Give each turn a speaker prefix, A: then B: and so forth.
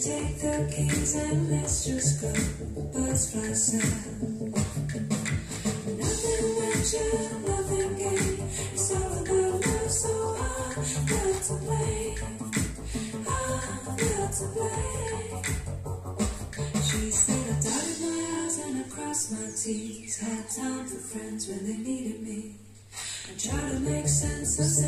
A: take the keys and let's just go. Birds fly south. Nothing venture, nothing gain. It's all about love, so I'm not to blame. I'm not to blame. She said I dotted my I's and I crossed my T's. Had time for friends when they needed me. I try to make sense of